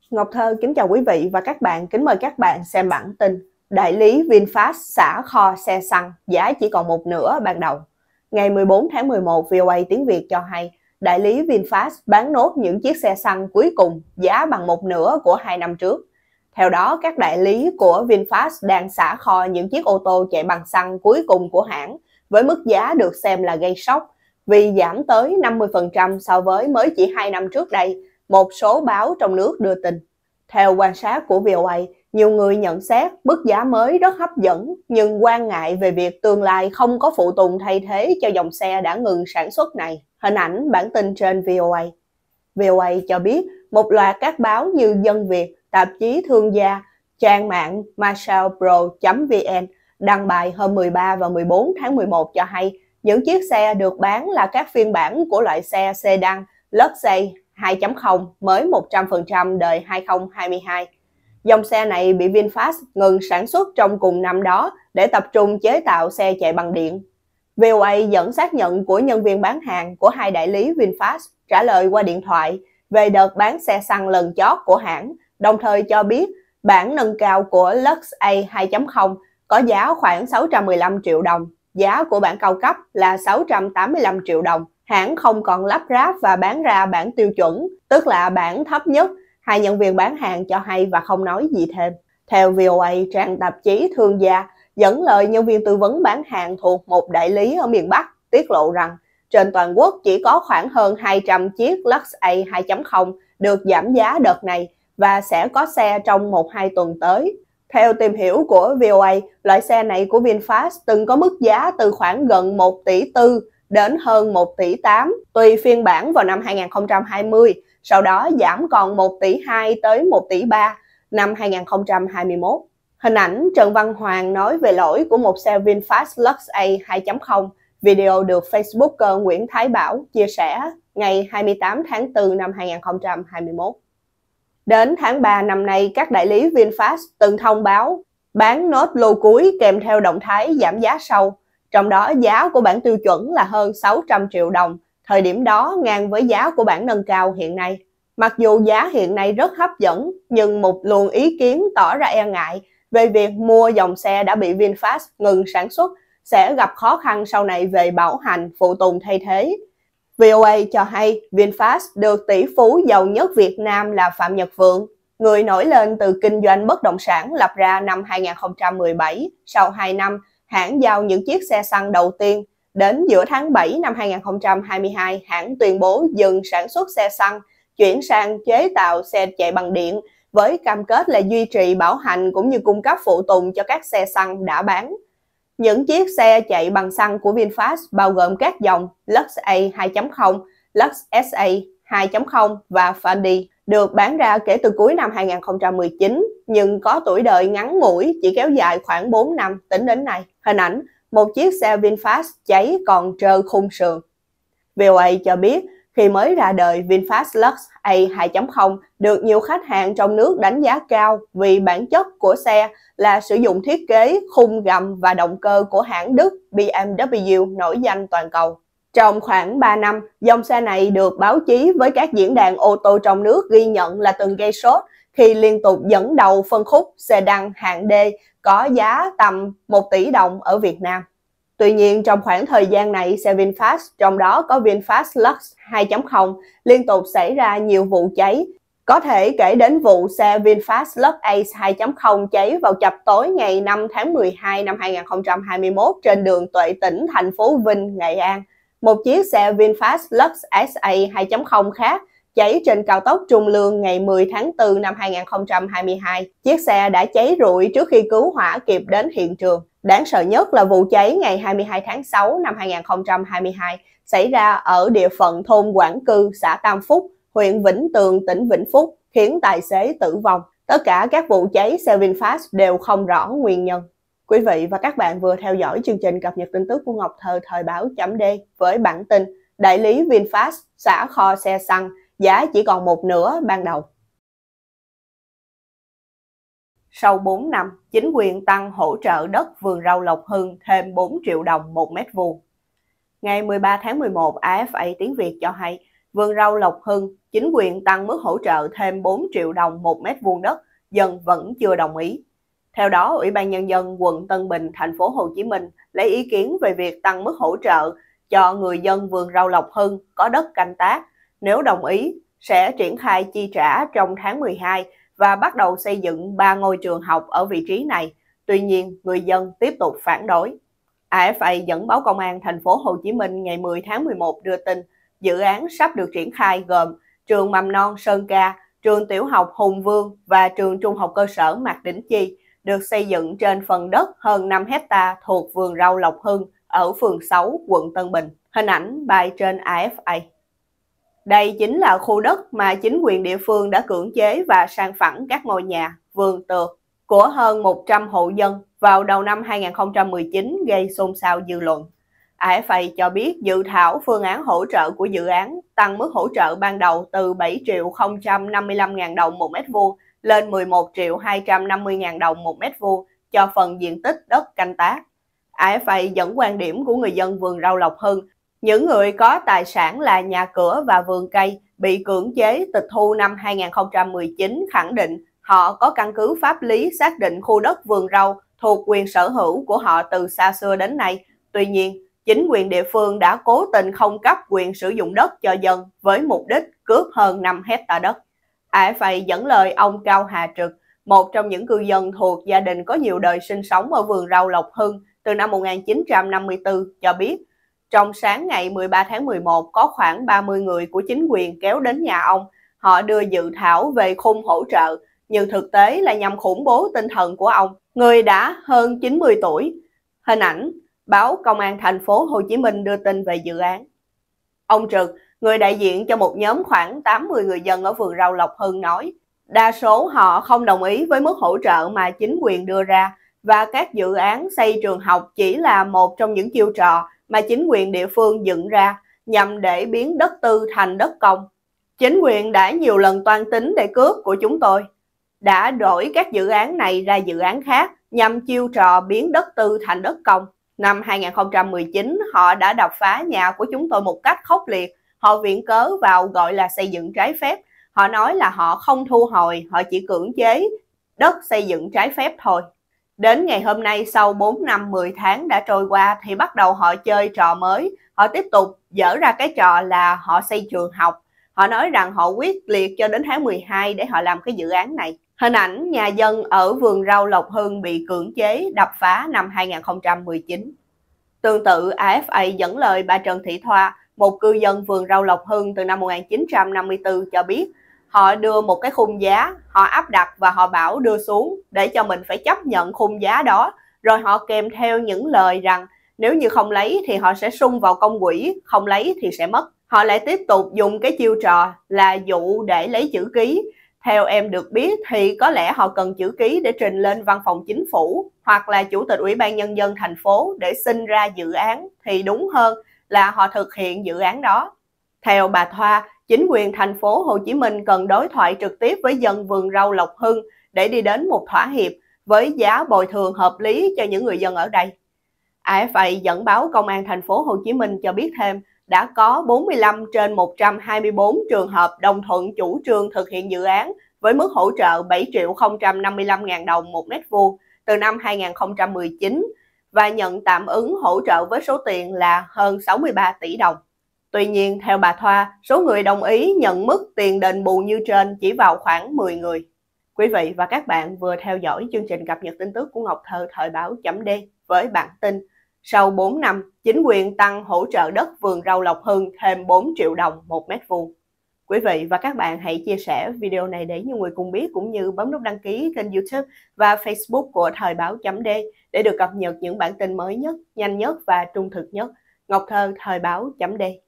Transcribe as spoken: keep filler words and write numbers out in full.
Ngọc Thơ kính chào quý vị và các bạn, kính mời các bạn xem bản tin Đại lý VinFast xả kho xe xăng, giá chỉ còn một nửa ban đầu. Ngày mười bốn tháng mười một, vê o a tiếng Việt cho hay đại lý VinFast bán nốt những chiếc xe xăng cuối cùng giá bằng một nửa của hai năm trước. Theo đó, các đại lý của VinFast đang xả kho những chiếc ô tô chạy bằng xăng cuối cùng của hãng với mức giá được xem là gây sốc vì giảm tới năm mươi phần trăm so với mới chỉ hai năm trước đây, một số báo trong nước đưa tin. Theo quan sát của vê o a, nhiều người nhận xét mức giá mới rất hấp dẫn nhưng quan ngại về việc tương lai không có phụ tùng thay thế cho dòng xe đã ngừng sản xuất này. Hình ảnh bản tin trên vê o a. vê o a cho biết một loạt các báo như Dân Việt, tạp chí Thương gia, trang mạng marshallpro chấm vn đăng bài hôm mười ba và mười bốn tháng mười một cho hay những chiếc xe được bán là các phiên bản của loại xe sedan Luxay hai chấm không mới một trăm phần trăm đời hai không hai hai. Dòng xe này bị VinFast ngừng sản xuất trong cùng năm đó để tập trung chế tạo xe chạy bằng điện. vê o a dẫn xác nhận của nhân viên bán hàng của hai đại lý VinFast trả lời qua điện thoại về đợt bán xe xăng lần chót của hãng, đồng thời cho biết bản nâng cao của Luxay hai chấm không có giá khoảng sáu trăm mười lăm triệu đồng, giá của bản cao cấp là sáu trăm tám mươi lăm triệu đồng. Hãng không còn lắp ráp và bán ra bản tiêu chuẩn, tức là bản thấp nhất, hai nhân viên bán hàng cho hay và không nói gì thêm. Theo vê o a, trang tạp chí Thương gia dẫn lời nhân viên tư vấn bán hàng thuộc một đại lý ở miền Bắc tiết lộ rằng trên toàn quốc chỉ có khoảng hơn hai trăm chiếc Luxay hai chấm không được giảm giá đợt này và sẽ có xe trong một hai tuần tới. Theo tìm hiểu của vê o a, loại xe này của VinFast từng có mức giá từ khoảng gần một tỷ tư đến hơn một tỷ tám tùy phiên bản vào năm hai nghìn không trăm hai mươi, sau đó giảm còn một tỷ hai tới một tỷ ba năm hai nghìn không trăm hai mươi mốt. Hình ảnh Trần Văn Hoàng nói về lỗi của một xe VinFast Luxay hai chấm không, video được Facebooker Nguyễn Thái Bảo chia sẻ ngày hai mươi tám tháng tư năm hai nghìn không trăm hai mươi mốt. Đến tháng ba năm nay, các đại lý VinFast từng thông báo bán nốt lô cuối kèm theo động thái giảm giá sâu. Trong đó giá của bản tiêu chuẩn là hơn sáu trăm triệu đồng, thời điểm đó ngang với giá của bản nâng cao hiện nay. Mặc dù giá hiện nay rất hấp dẫn, nhưng một luồng ý kiến tỏ ra e ngại về việc mua dòng xe đã bị VinFast ngừng sản xuất sẽ gặp khó khăn sau này về bảo hành, phụ tùng thay thế. vê o a cho hay VinFast được tỷ phú giàu nhất Việt Nam là Phạm Nhật Vượng, người nổi lên từ kinh doanh bất động sản lập ra năm hai nghìn không trăm mười bảy. Sau hai năm, hãng giao những chiếc xe xăng đầu tiên. Đến giữa tháng bảy năm hai nghìn không trăm hai mươi hai, hãng tuyên bố dừng sản xuất xe xăng, chuyển sang chế tạo xe chạy bằng điện với cam kết là duy trì bảo hành cũng như cung cấp phụ tùng cho các xe xăng đã bán. Những chiếc xe chạy bằng xăng của VinFast bao gồm các dòng Luxay hai chấm không, Lux ét a hai chấm không và Fundi được bán ra kể từ cuối năm hai nghìn không trăm mười chín nhưng có tuổi đời ngắn ngủi, chỉ kéo dài khoảng bốn năm tính đến nay. Hình ảnh một chiếc xe VinFast cháy còn trơ khung sườn. vê o a cho biết khi mới ra đời, VinFast Luxay hai chấm không được nhiều khách hàng trong nước đánh giá cao vì bản chất của xe là sử dụng thiết kế, khung gầm và động cơ của hãng Đức bê em W nổi danh toàn cầu. Trong khoảng ba năm, dòng xe này được báo chí với các diễn đàn ô tô trong nước ghi nhận là từng gây sốt khi liên tục dẫn đầu phân khúc sedan hạng D có giá tầm một tỷ đồng ở Việt Nam. Tuy nhiên, trong khoảng thời gian này, xe VinFast, trong đó có VinFast Lux hai chấm không, liên tục xảy ra nhiều vụ cháy. Có thể kể đến vụ xe VinFast Lux Ace hai chấm không cháy vào chập tối ngày năm tháng mười hai năm hai nghìn không trăm hai mươi mốt trên đường Tuệ Tĩnh, thành phố Vinh, Nghệ An. Một chiếc xe VinFast Lux ét a hai chấm không khác cháy trên cao tốc Trung Lương ngày mười tháng tư năm hai nghìn không trăm hai mươi hai. Chiếc xe đã cháy rụi trước khi cứu hỏa kịp đến hiện trường. Đáng sợ nhất là vụ cháy ngày hai mươi hai tháng sáu năm hai nghìn không trăm hai mươi hai xảy ra ở địa phận thôn Quảng Cư, xã Tam Phúc, huyện Vĩnh Tường, tỉnh Vĩnh Phúc, khiến tài xế tử vong. Tất cả các vụ cháy xe VinFast đều không rõ nguyên nhân. Quý vị và các bạn vừa theo dõi chương trình cập nhật tin tức của Ngọc Thơ thời báo chấm D với bản tin đại lý VinFast xả kho xe xăng, giá chỉ còn một nửa ban đầu. Sau bốn năm, chính quyền tăng hỗ trợ đất vườn rau Lộc Hưng thêm bốn triệu đồng một mét vuông. Ngày mười ba tháng mười một, a ép a tiếng Việt cho hay, vườn rau Lộc Hưng chính quyền tăng mức hỗ trợ thêm bốn triệu đồng một mét vuông đất, dân vẫn chưa đồng ý. Theo đó, Ủy ban Nhân dân quận Tân Bình, thành phố Hồ Chí Minh lấy ý kiến về việc tăng mức hỗ trợ cho người dân vườn rau Lộc Hưng có đất canh tác. Nếu đồng ý, sẽ triển khai chi trả trong tháng mười hai và bắt đầu xây dựng ba ngôi trường học ở vị trí này. Tuy nhiên, người dân tiếp tục phản đối. a ép a dẫn báo Công an thành phố Hồ Chí Minh ngày mười tháng mười một đưa tin, dự án sắp được triển khai gồm trường mầm non Sơn Ca, trường tiểu học Hùng Vương và trường trung học cơ sở Mạc Đĩnh Chi, được xây dựng trên phần đất hơn năm héc ta thuộc vườn rau Lộc Hưng ở phường sáu, quận Tân Bình. Hình ảnh bài trên a ép a. Đây chính là khu đất mà chính quyền địa phương đã cưỡng chế và san phẳng các ngôi nhà, vườn tược của hơn một trăm hộ dân vào đầu năm hai nghìn không trăm mười chín, gây xôn xao dư luận. a ép a cho biết dự thảo phương án hỗ trợ của dự án tăng mức hỗ trợ ban đầu từ bảy triệu không trăm năm mươi lăm ngàn đồng một mét vuông lên mười một triệu hai trăm năm mươi ngàn đồng một mét vuông cho phần diện tích đất canh tác. a ép a dẫn quan điểm của người dân vườn rau Lộc Hưng, những người có tài sản là nhà cửa và vườn cây bị cưỡng chế tịch thu năm hai nghìn không trăm mười chín, khẳng định họ có căn cứ pháp lý xác định khu đất vườn rau thuộc quyền sở hữu của họ từ xa xưa đến nay. Tuy nhiên, chính quyền địa phương đã cố tình không cấp quyền sử dụng đất cho dân với mục đích cướp hơn năm héc ta đất. a ép a dẫn lời ông Cao Hà Trực, một trong những cư dân thuộc gia đình có nhiều đời sinh sống ở vườn rau Lộc Hưng từ năm một nghìn chín trăm năm mươi tư, cho biết trong sáng ngày mười ba tháng mười một có khoảng ba mươi người của chính quyền kéo đến nhà ông. Họ đưa dự thảo về khung hỗ trợ, nhưng thực tế là nhằm khủng bố tinh thần của ông, người đã hơn chín mươi tuổi. Hình ảnh báo Công an thành phố Hồ Chí Minh đưa tin về dự án. Ông Trực, người đại diện cho một nhóm khoảng tám mươi người dân ở vườn rau Lộc Hưng nói, đa số họ không đồng ý với mức hỗ trợ mà chính quyền đưa ra và các dự án xây trường học chỉ là một trong những chiêu trò mà chính quyền địa phương dựng ra nhằm để biến đất tư thành đất công. Chính quyền đã nhiều lần toan tính để cướp của chúng tôi, đã đổi các dự án này ra dự án khác nhằm chiêu trò biến đất tư thành đất công. Năm hai nghìn không trăm mười chín, họ đã đập phá nhà của chúng tôi một cách khốc liệt. Họ viện cớ vào gọi là xây dựng trái phép. Họ nói là họ không thu hồi, họ chỉ cưỡng chế đất xây dựng trái phép thôi. Đến ngày hôm nay, sau bốn năm mười tháng đã trôi qua, thì bắt đầu họ chơi trò mới. Họ tiếp tục dở ra cái trò là họ xây trường học. Họ nói rằng họ quyết liệt cho đến tháng mười hai để họ làm cái dự án này. Hình ảnh nhà dân ở vườn rau Lộc Hưng bị cưỡng chế đập phá năm hai nghìn không trăm mười chín. Tương tự, a ép a dẫn lời bà Trần Thị Thoa, một cư dân vườn rau Lộc Hưng từ năm một nghìn chín trăm năm mươi tư, cho biết họ đưa một cái khung giá, họ áp đặt và họ bảo đưa xuống để cho mình phải chấp nhận khung giá đó. Rồi họ kèm theo những lời rằng nếu như không lấy thì họ sẽ sung vào công quỹ, không lấy thì sẽ mất. Họ lại tiếp tục dùng cái chiêu trò là dụ để lấy chữ ký. Theo em được biết thì có lẽ họ cần chữ ký để trình lên văn phòng chính phủ hoặc là chủ tịch Ủy ban Nhân dân thành phố để xin ra dự án, thì đúng hơn là họ thực hiện dự án đó. Theo bà Thoa, chính quyền thành phố Hồ Chí Minh cần đối thoại trực tiếp với dân vườn rau Lộc Hưng để đi đến một thỏa hiệp với giá bồi thường hợp lý cho những người dân ở đây. a ép a dẫn báo Công an thành phố Hồ Chí Minh cho biết thêm, đã có bốn mươi lăm trên một trăm hai mươi bốn trường hợp đồng thuận chủ trương thực hiện dự án với mức hỗ trợ bảy triệu không trăm năm mươi lăm ngàn đồng một mét vuông từ năm hai nghìn không trăm mười chín và nhận tạm ứng hỗ trợ với số tiền là hơn sáu mươi ba tỷ đồng. Tuy nhiên, theo bà Thoa, số người đồng ý nhận mức tiền đền bù như trên chỉ vào khoảng mười người. Quý vị và các bạn vừa theo dõi chương trình cập nhật tin tức của Ngọc Thơ thời báo chấm D với bản tin sau bốn năm, chính quyền tăng hỗ trợ đất vườn rau Lộc Hưng thêm bốn triệu đồng một mét vuông. Quý vị và các bạn hãy chia sẻ video này để nhiều người cùng biết, cũng như bấm nút đăng ký kênh YouTube và Facebook của thời báo chấm D để được cập nhật những bản tin mới nhất, nhanh nhất và trung thực nhất. Ngọc Thơ thời báo chấm D.